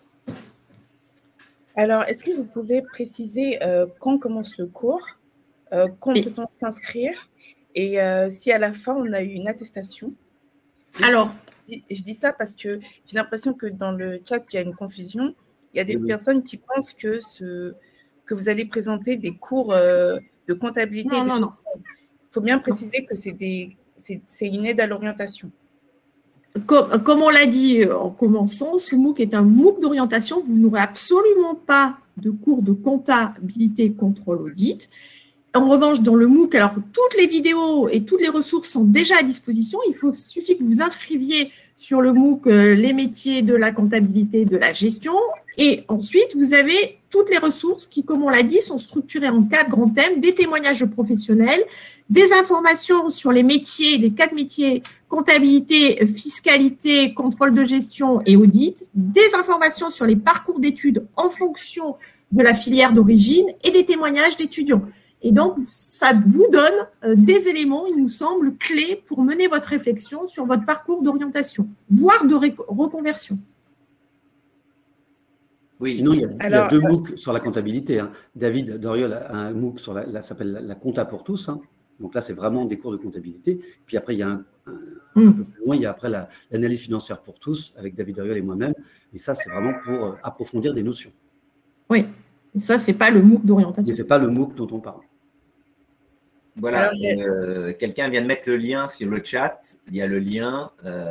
Alors, est-ce que vous pouvez préciser quand commence le cours, quand peut-on s'inscrire et si à la fin, on a eu une attestation? Alors, je dis ça parce que j'ai l'impression que dans le chat, il y a une confusion. Il y a des personnes qui pensent que vous allez présenter des cours de comptabilité. Non. Il faut bien préciser que c'est une aide à l'orientation. Comme on l'a dit en commençant, ce MOOC est un MOOC d'orientation. Vous n'aurez absolument pas de cours de comptabilité, contrôle, audit. En revanche, dans le MOOC, alors toutes les vidéos et toutes les ressources sont déjà à disposition. Il suffit que vous inscriviez sur le MOOC les métiers de la comptabilité et de la gestion. Et ensuite, vous avez toutes les ressources qui, comme on l'a dit, sont structurées en 4 grands thèmes, des témoignages professionnels, des informations sur les métiers, les 4 métiers, comptabilité, fiscalité, contrôle de gestion et audit, des informations sur les parcours d'études en fonction de la filière d'origine et des témoignages d'étudiants. Et donc, ça vous donne des éléments, il nous semble, clés pour mener votre réflexion sur votre parcours d'orientation, voire de reconversion. Oui. Sinon, il y a 2 MOOC sur la comptabilité. Hein. David Doriol a un MOOC sur ça s'appelle la compta pour tous. Hein. Donc là, c'est vraiment des cours de comptabilité. Puis après, il y a un peu plus loin, il y a après l'analyse financière pour tous avec David Doriol et moi-même. Et ça, c'est vraiment pour approfondir des notions. Oui, et ça, ce n'est pas le MOOC d'orientation. Ce n'est pas le MOOC dont on parle. Voilà, quelqu'un vient de mettre le lien sur le chat. Il y a le lien.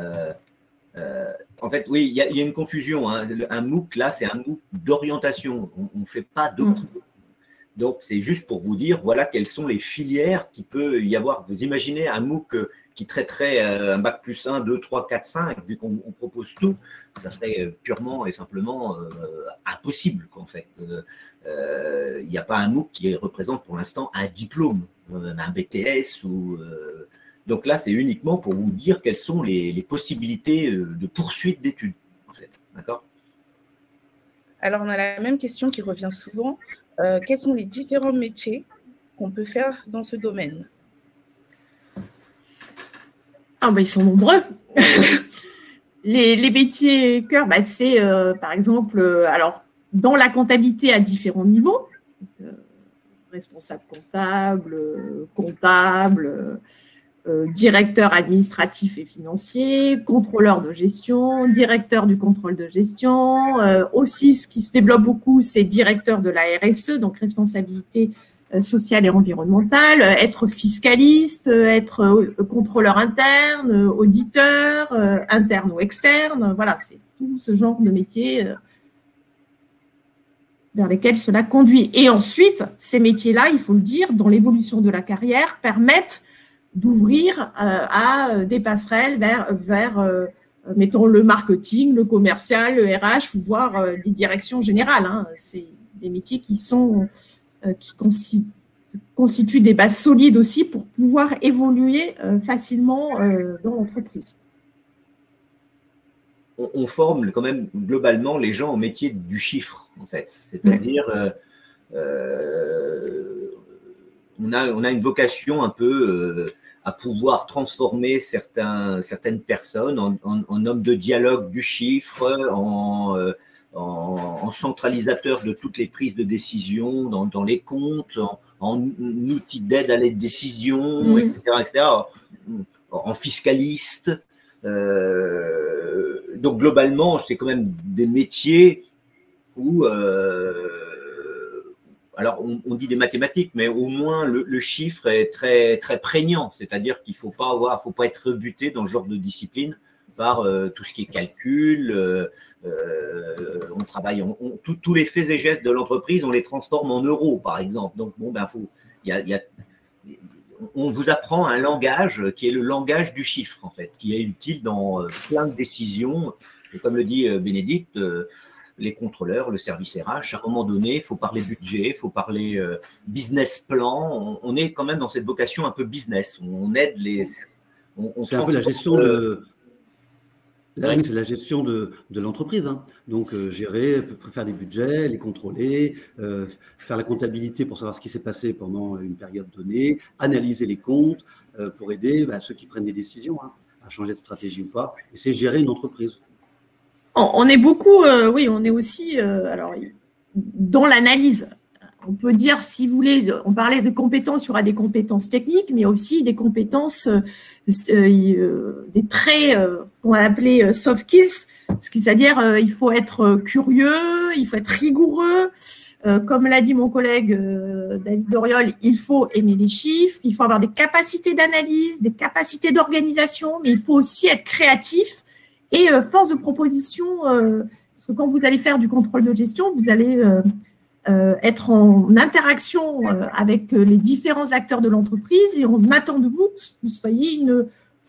En fait, oui, il y a une confusion. Hein. Un MOOC, là, c'est un MOOC d'orientation. On ne fait pas de cours. Donc, c'est juste pour vous dire, voilà, quelles sont les filières qu'il peut y avoir. Vous imaginez un MOOC qui traiterait un bac plus 1, 2, 3, 4, 5, vu qu'on propose tout, ça serait purement et simplement impossible, en fait. Il n'y a pas un MOOC qui représente pour l'instant un diplôme, un BTS ou… donc là, c'est uniquement pour vous dire quelles sont les possibilités de poursuite d'études, en fait. D'accord ? Alors, on a la même question qui revient souvent. Quels sont les différents métiers qu'on peut faire dans ce domaine ? Ah, ben, ils sont nombreux. les métiers cœur, ben, c'est par exemple, alors, dans la comptabilité à différents niveaux, responsable comptable, directeur administratif et financier, contrôleur de gestion, directeur du contrôle de gestion. Aussi, ce qui se développe beaucoup, c'est directeur de la RSE, donc responsabilité sociale et environnementale, être fiscaliste, être contrôleur interne, auditeur, interne ou externe. Voilà, c'est tout ce genre de métier vers lesquels cela conduit. Et ensuite, ces métiers-là, il faut le dire, dans l'évolution de la carrière, permettent d'ouvrir à des passerelles vers mettons, le marketing, le commercial, le RH, ou voire des directions générales. Hein. C'est des métiers qui constituent des bases solides aussi pour pouvoir évoluer facilement dans l'entreprise. On forme quand même globalement les gens au métier du chiffre, en fait. C'est-à-dire, on a une vocation un peu à pouvoir transformer certaines personnes en hommes de dialogue du chiffre, en centralisateur de toutes les prises de décision dans les comptes, en outil d'aide à la décision, etc., en fiscaliste. Donc globalement, c'est quand même des métiers où, alors on dit des mathématiques, mais au moins le chiffre est très très prégnant. C'est-à-dire qu'il faut pas être rebuté dans ce genre de discipline par tout ce qui est calcul. On travaille, tous les faits et gestes de l'entreprise, on les transforme en euros, par exemple. Donc bon, ben on vous apprend un langage qui est le langage du chiffre, en fait, qui est utile dans plein de décisions. Et comme le dit Bénédicte, les contrôleurs, le service RH, à un moment donné, il faut parler budget, il faut parler business plan. On est quand même dans cette vocation un peu business. On aide les… C'est un peu la gestion de… Là, oui, c'est la gestion de l'entreprise. Hein. Donc, gérer, faire des budgets, les contrôler, faire la comptabilité pour savoir ce qui s'est passé pendant une période donnée, analyser les comptes pour aider ceux qui prennent des décisions à changer de stratégie ou pas. Et c'est gérer une entreprise. On est beaucoup, oui, on est aussi alors, dans l'analyse. On peut dire, si vous voulez, on parlait de compétences, il y aura des compétences techniques, mais aussi des compétences, des traits qu'on va appeler soft skills, c'est-à-dire il faut être curieux, il faut être rigoureux. Comme l'a dit mon collègue David Doriol, il faut aimer les chiffres, il faut avoir des capacités d'analyse, des capacités d'organisation, mais il faut aussi être créatif et force de proposition, parce que quand vous allez faire du contrôle de gestion, vous allez… être en interaction avec les différents acteurs de l'entreprise et on attend de vous que vous soyez une force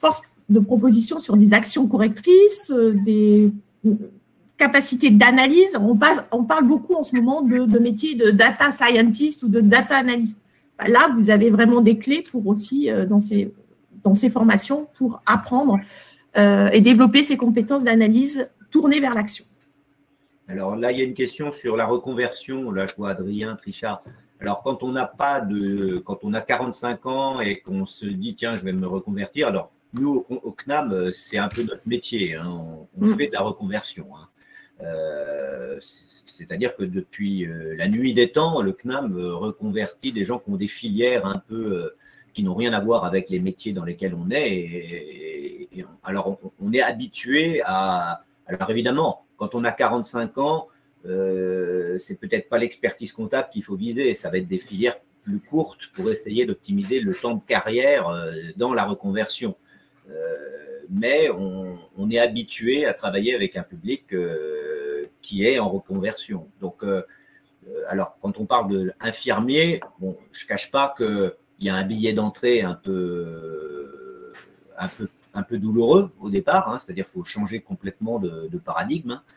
de propositions sur des actions correctrices, des capacités d'analyse. On parle beaucoup en ce moment de métiers de data scientist ou de data analyst. Là, vous avez vraiment des clés pour aussi, dans ces formations, pour apprendre et développer ces compétences d'analyse tournées vers l'action. Alors là, il y a une question sur la reconversion. Là, je vois Adrien, Trichard. Alors, quand on a 45 ans et qu'on se dit, tiens, je vais me reconvertir. Alors, nous, au CNAM, c'est un peu notre métier. Hein. On fait de la reconversion. Hein. C'est-à-dire que depuis la nuit des temps, le CNAM reconvertit des gens qui ont des filières un peu qui n'ont rien à voir avec les métiers dans lesquels on est. Alors, on est habitué à… Alors, évidemment, quand on a 45 ans, c'est peut-être pas l'expertise comptable qu'il faut viser. Ça va être des filières plus courtes pour essayer d'optimiser le temps de carrière dans la reconversion. Mais on est habitué à travailler avec un public qui est en reconversion. Donc, alors, quand on parle d'infirmier, bon, je ne cache pas qu'il y a un billet d'entrée un peu douloureux au départ, hein, c'est-à-dire qu'il faut changer complètement de paradigme. Hein.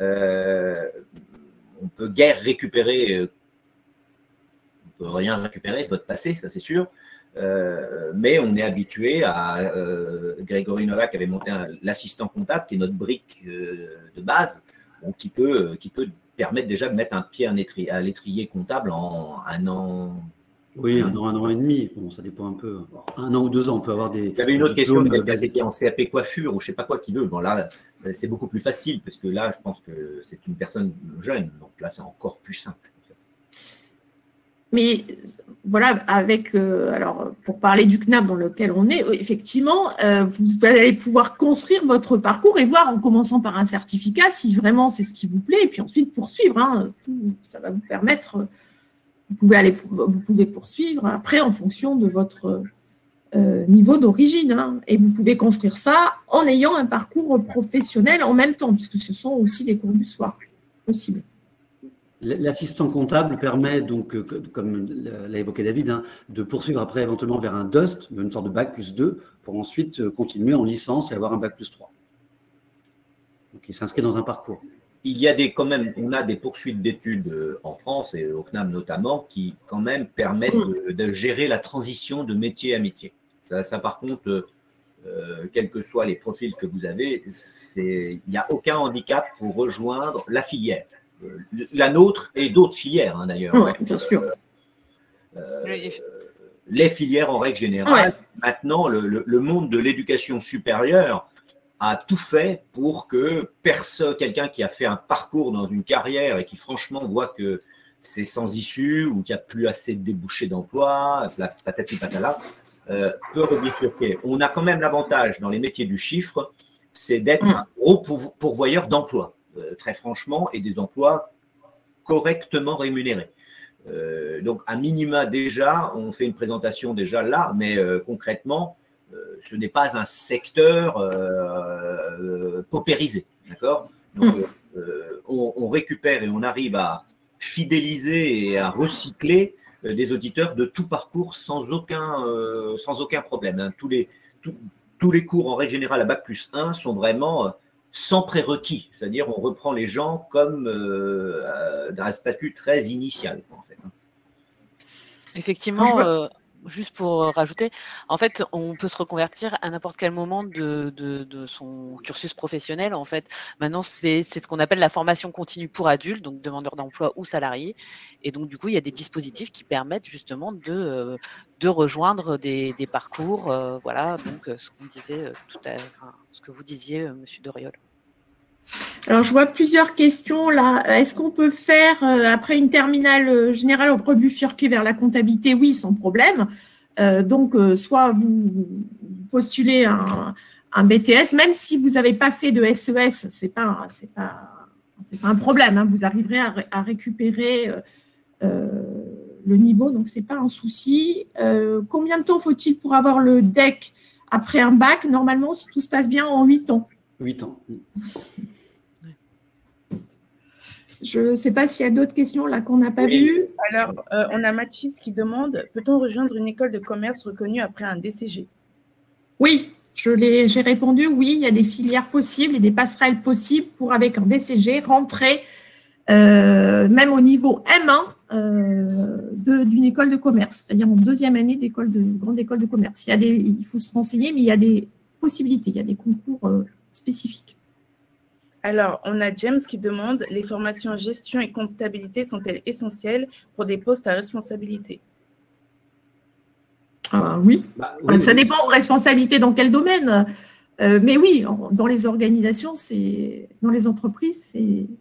On peut guère récupérer, on peut rien récupérer de votre passé, ça c'est sûr, mais on est habitué à Grégory Novak avait monté l'assistant comptable qui est notre brique de base, donc qui peut permettre déjà de mettre un pied à l'étrier comptable en un an. Oui, un an et demi. Bon, ça dépend un peu. Un an ou 2 ans, on peut avoir des. Il y avait une autre question, quelqu'un qui était en CAP coiffure ou je ne sais pas quoi qui veut. Bon, là, c'est beaucoup plus facile parce que là, je pense que c'est une personne jeune. Donc là, c'est encore plus simple. En fait. Mais voilà, alors, pour parler du CNAP dans lequel on est, effectivement, vous allez pouvoir construire votre parcours et voir en commençant par un certificat si vraiment c'est ce qui vous plaît et puis ensuite poursuivre. Hein. Ça va vous permettre. Vous pouvez poursuivre après en fonction de votre niveau d'origine. Hein, et vous pouvez construire ça en ayant un parcours professionnel en même temps, puisque ce sont aussi des cours du soir possibles. L'assistant comptable permet donc, comme l'a évoqué David, hein, de poursuivre après éventuellement vers un DUST, une sorte de bac plus 2, pour ensuite continuer en licence et avoir un bac plus 3. Donc il s'inscrit dans un parcours. Il y a on a des poursuites d'études en France et au CNAM notamment qui quand même permettent de gérer la transition de métier à métier. Ça par contre, quels que soient les profils que vous avez, il n'y a aucun handicap pour rejoindre la filière. La nôtre et d'autres filières hein, d'ailleurs. Oui, bien sûr. Les filières en règle générale. Ouais. Maintenant, le monde de l'éducation supérieure a tout fait pour que quelqu'un qui a fait un parcours dans une carrière et qui franchement voit que c'est sans issue ou qu'il n'y a plus assez de débouchés d'emploi, patati patala, peut rebifurquer. On a quand même l'avantage dans les métiers du chiffre, c'est d'être un gros pourvoyeur d'emplois, très franchement, et des emplois correctement rémunérés. Donc, à minima déjà, on fait une présentation déjà là, mais concrètement, ce n'est pas un secteur paupérisé, d'accord? Donc, on récupère et on arrive à fidéliser et à recycler des auditeurs de tout parcours sans aucun problème. Hein. Tous les cours en règle générale à Bac plus 1 sont vraiment sans prérequis, c'est-à-dire on reprend les gens comme d'un statut très initial. En fait. Effectivement, juste pour rajouter, en fait, on peut se reconvertir à n'importe quel moment de son cursus professionnel. En fait, maintenant, c'est ce qu'on appelle la formation continue pour adultes, donc demandeurs d'emploi ou salariés. Et donc, du coup, il y a des dispositifs qui permettent justement de rejoindre des parcours. Voilà, donc ce qu'on disait ce que vous disiez, Monsieur Doriol. Alors, je vois plusieurs questions là. Est-ce qu'on peut faire, après une terminale générale, au rebifurquer vers la comptabilité? Oui, sans problème. Donc, soit vous postulez un BTS, même si vous n'avez pas fait de SES, c'est pas un problème. Hein. Vous arriverez à récupérer le niveau, donc ce n'est pas un souci. Combien de temps faut-il pour avoir le DEC après un bac? Normalement, si tout se passe bien, en 8 ans. 8 ans. Je ne sais pas s'il y a d'autres questions là qu'on n'a pas vues. Alors, on a Mathis qui demande, peut-on rejoindre une école de commerce reconnue après un DCG? Oui, J'ai répondu oui, il y a des filières possibles et des passerelles possibles pour, avec un DCG, rentrer même au niveau M1 d'une école de commerce, c'est-à-dire en deuxième année grande école de commerce. Il faut se renseigner, mais il y a des possibilités, il y a des concours spécifiques. Alors, on a James qui demande, les formations gestion et comptabilité sont-elles essentielles pour des postes à responsabilité? Oui. Ça dépend de responsabilité dans quel domaine. Mais oui, dans les organisations, dans les entreprises,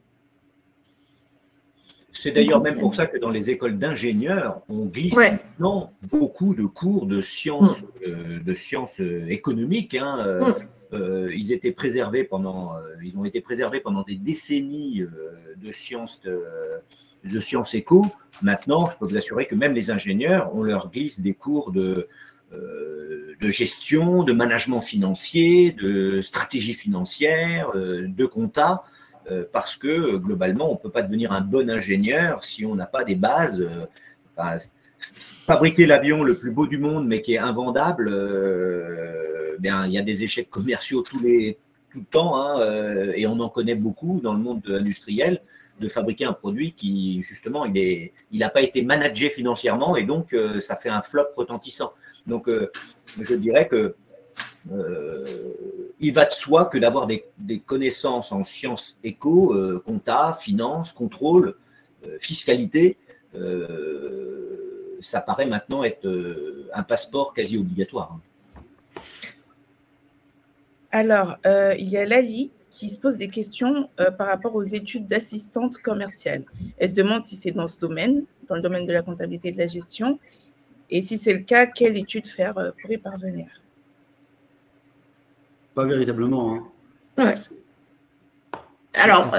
c'est d'ailleurs même pour ça que dans les écoles d'ingénieurs, on glisse maintenant beaucoup de cours de sciences, économiques. Ils ont été préservés pendant des décennies de sciences éco. Maintenant, je peux vous assurer que même les ingénieurs, on leur glisse des cours de gestion, de management financier, de stratégie financière, de compta, parce que globalement, on ne peut pas devenir un bon ingénieur si on n'a pas des bases. Fabriquer l'avion le plus beau du monde, mais qui est invendable, il y a des échecs commerciaux tout le temps, et on en connaît beaucoup dans le monde industriel, de fabriquer un produit qui, justement, il n'a pas été managé financièrement et donc ça fait un flop retentissant. Donc, je dirais que il va de soi que d'avoir des connaissances en sciences éco, compta, finance, contrôle, fiscalité, ça paraît maintenant être un passeport quasi obligatoire. Alors, il y a Lali qui se pose des questions par rapport aux études d'assistante commerciale. Elle se demande si c'est dans ce domaine, dans le domaine de la comptabilité et de la gestion, et si c'est le cas, quelle étude faire pour y parvenir? Pas véritablement. Ouais. Alors,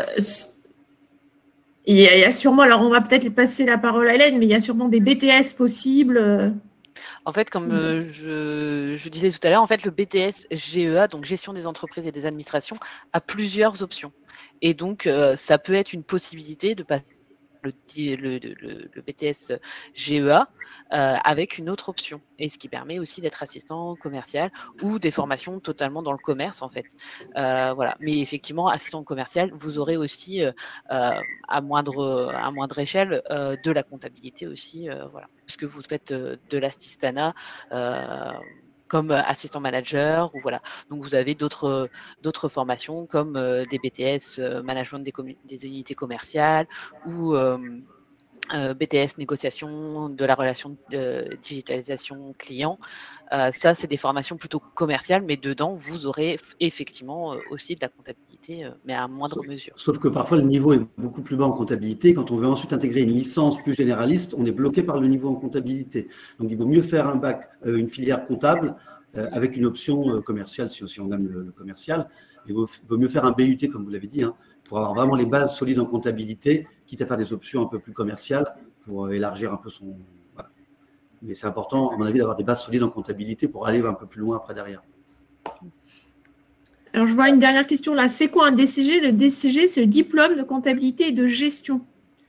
il y a sûrement, alors on va peut-être passer la parole à Hélène, mais il y a sûrement des BTS possibles. En fait, comme je disais tout à l'heure, en fait, le BTS GEA, donc gestion des entreprises et des administrations, a plusieurs options. Et donc, ça peut être une possibilité de passer le BTS GEA avec une autre option, et ce qui permet aussi d'être assistant commercial ou des formations totalement dans le commerce en fait. Voilà. Mais effectivement, assistant commercial, vous aurez aussi à moindre échelle de la comptabilité aussi, voilà, puisque vous faites de l'assistanat comme assistant manager, ou voilà. Donc vous avez d'autres formations comme des BTS management des unités commerciales, ou BTS négociation de la relation de digitalisation client. Ça, c'est des formations plutôt commerciales, mais dedans, vous aurez effectivement aussi de la comptabilité, mais à moindre mesure. Sauf que parfois, le niveau est beaucoup plus bas en comptabilité. Quand on veut ensuite intégrer une licence plus généraliste, on est bloqué par le niveau en comptabilité. Donc, il vaut mieux faire un bac, une filière comptable avec une option commerciale, si on aime le commercial. Il vaut mieux faire un BUT, comme vous l'avez dit, pour avoir vraiment les bases solides en comptabilité, quitte à faire des options un peu plus commerciales pour élargir un peu son... Voilà. Mais c'est important, à mon avis, d'avoir des bases solides en comptabilité pour aller un peu plus loin après derrière. Alors, je vois une dernière question là. C'est quoi un DCG? Le DCG, c'est le diplôme de comptabilité et de gestion.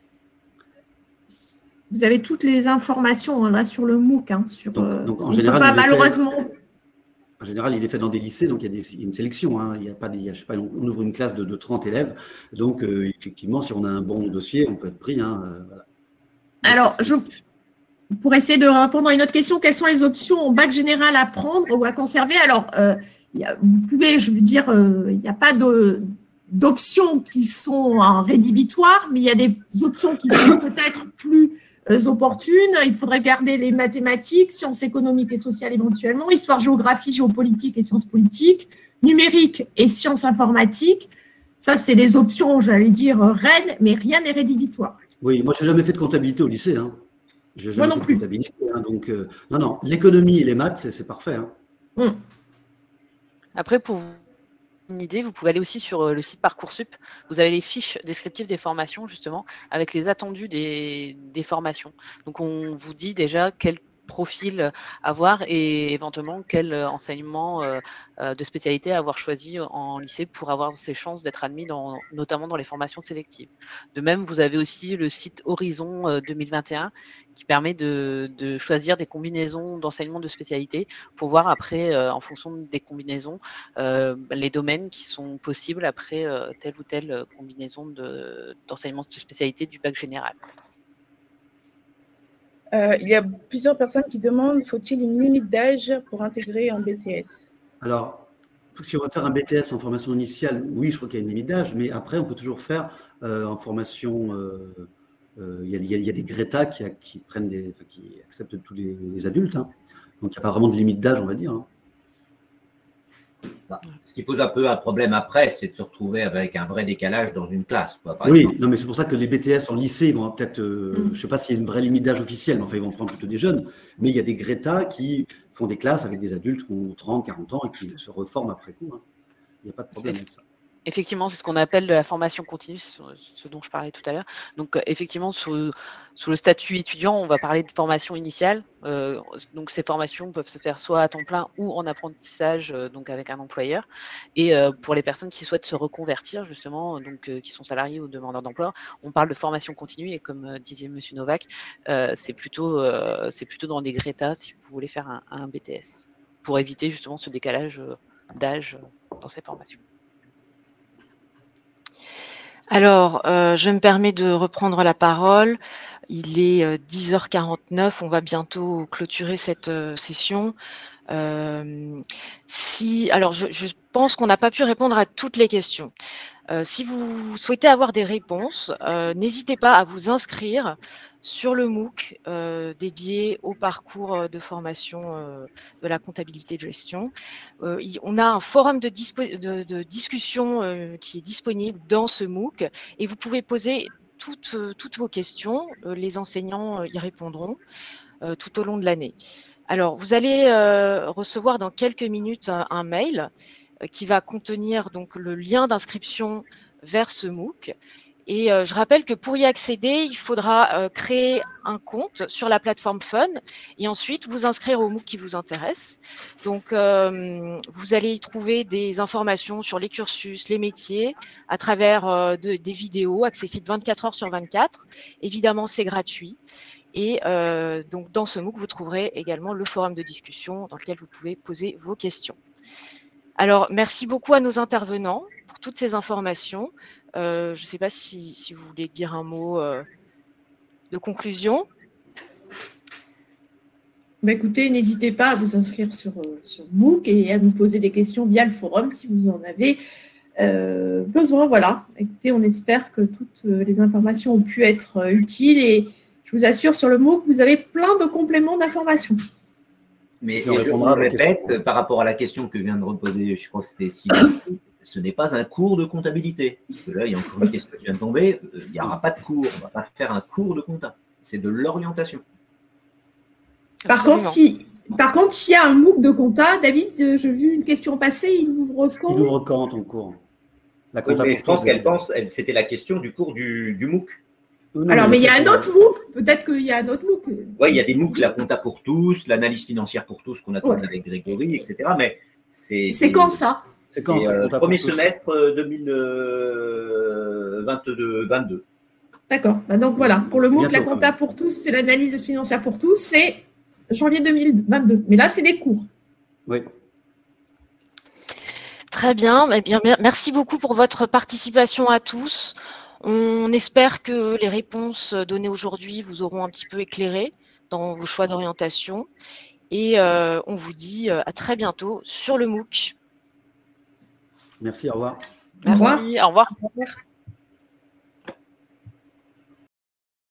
Vous avez toutes les informations là sur le MOOC. Donc, en général, malheureusement... En général, il est fait dans des lycées, donc il y a une sélection. Il y a pas, je sais pas, on ouvre une classe de 30 élèves. Donc, effectivement, si on a un bon dossier, on peut être pris. Voilà. Alors, pour essayer de répondre à une autre question, quelles sont les options en bac général à prendre ou à conserver? Alors, vous pouvez, je veux dire, il n'y a pas d'options qui sont rédhibitoires, mais il y a des options qui sont peut-être plus opportunes. Il faudrait garder les mathématiques, sciences économiques et sociales éventuellement, histoire, géographie, géopolitique et sciences politiques, numérique et sciences informatiques. Ça, c'est les options, j'allais dire, reines, mais rien n'est rédhibitoire. Oui, moi, je n'ai jamais fait de comptabilité au lycée. Moi non plus. Donc, non, l'économie et les maths, c'est parfait. Après, pour vous une idée, vous pouvez aller aussi sur le site Parcoursup. Vous avez les fiches descriptives des formations, justement, avec les attendus des formations. Donc, on vous dit déjà quel profil avoir et éventuellement quel enseignement de spécialité avoir choisi en lycée pour avoir ses chances d'être admis notamment dans les formations sélectives. De même, vous avez aussi le site Horizon 2021 qui permet de choisir des combinaisons d'enseignement de spécialité pour voir après, en fonction des combinaisons, les domaines qui sont possibles après telle ou telle combinaison d'enseignement de spécialité du bac général. Il y a plusieurs personnes qui demandent, faut-il une limite d'âge pour intégrer un BTS? Alors, si on va faire un BTS en formation initiale, oui, je crois qu'il y a une limite d'âge, mais après, on peut toujours faire en formation. Il y a des Greta qui acceptent tous les adultes. Hein. Donc, il n'y a pas vraiment de limite d'âge, on va dire. Hein. Ce qui pose un peu un problème après, c'est de se retrouver avec un vrai décalage dans une classe. Quoi, oui, non, mais c'est pour ça que les BTS en lycée, ils vont peut-être, je ne sais pas s'il y a une vraie limite d'âge officielle, mais enfin, ils vont prendre plutôt des jeunes. Mais il y a des Greta qui font des classes avec des adultes qui ont 30, 40 ans et qui se reforment après coup. Hein. Il n'y a pas de problème avec ça. Effectivement, c'est ce qu'on appelle de la formation continue, ce dont je parlais tout à l'heure. Donc, effectivement, sous le statut étudiant, on va parler de formation initiale. Donc, ces formations peuvent se faire soit à temps plein ou en apprentissage, donc avec un employeur. Et pour les personnes qui souhaitent se reconvertir, justement, donc qui sont salariés ou demandeurs d'emploi, on parle de formation continue. Et comme disait M. Novak, c'est plutôt dans des Greta si vous voulez faire un BTS, pour éviter justement ce décalage d'âge dans ces formations. Alors, je me permets de reprendre la parole. Il est 10h49, on va bientôt clôturer cette session. Alors, je pense qu'on n'a pas pu répondre à toutes les questions. Si vous souhaitez avoir des réponses, n'hésitez pas à vous inscrire sur le MOOC dédié au parcours de formation de la comptabilité de gestion. On a un forum de discussion qui est disponible dans ce MOOC et vous pouvez poser toutes vos questions. Les enseignants y répondront tout au long de l'année. Alors, vous allez recevoir dans quelques minutes un mail qui va contenir donc le lien d'inscription vers ce MOOC. Et je rappelle que pour y accéder, il faudra créer un compte sur la plateforme Fun et ensuite vous inscrire au MOOC qui vous intéresse. Donc, vous allez y trouver des informations sur les cursus, les métiers, à travers des vidéos accessibles 24 heures sur 24. Évidemment, c'est gratuit. Et donc, dans ce MOOC, vous trouverez également le forum de discussion dans lequel vous pouvez poser vos questions. Alors, merci beaucoup à nos intervenants pour toutes ces informations. Je ne sais pas si vous voulez dire un mot de conclusion. Bah écoutez, n'hésitez pas à vous inscrire sur MOOC et à nous poser des questions via le forum si vous en avez besoin. Voilà, écoutez, on espère que toutes les informations ont pu être utiles et je vous assure, sur le MOOC, vous avez plein de compléments d'informations. Mais je me répète, par rapport à la question que vient de reposer, je crois que c'était Sylvie, ce n'est pas un cours de comptabilité. Parce que là, il y a encore une question qui vient de tomber. Il n'y aura pas de cours. On ne va pas faire un cours de compta. C'est de l'orientation. Par contre, s'il y a un MOOC de compta, David, j'ai vu une question passer, il ouvre quand? Il ouvre quand ton cours? La compta, mais je pense qu'elle pense, c'était la question du cours du MOOC. Alors, mais il y a un autre MOOC. Peut-être qu'il y a un autre MOOC. Oui, il y a des MOOC, la compta pour tous, l'analyse financière pour tous qu'on a trouvé avec Grégory, etc. Mais c'est quand ça? C'est quand premier semestre 2022. D'accord. Donc voilà, pour le MOOC, la compta pour tous, c'est l'analyse financière pour tous, c'est janvier 2022. Mais là, c'est des cours. Oui. Très bien. Eh bien, merci beaucoup pour votre participation à tous. On espère que les réponses données aujourd'hui vous auront un petit peu éclairé dans vos choix d'orientation. Et on vous dit à très bientôt sur le MOOC. Merci, au revoir. Merci, au revoir.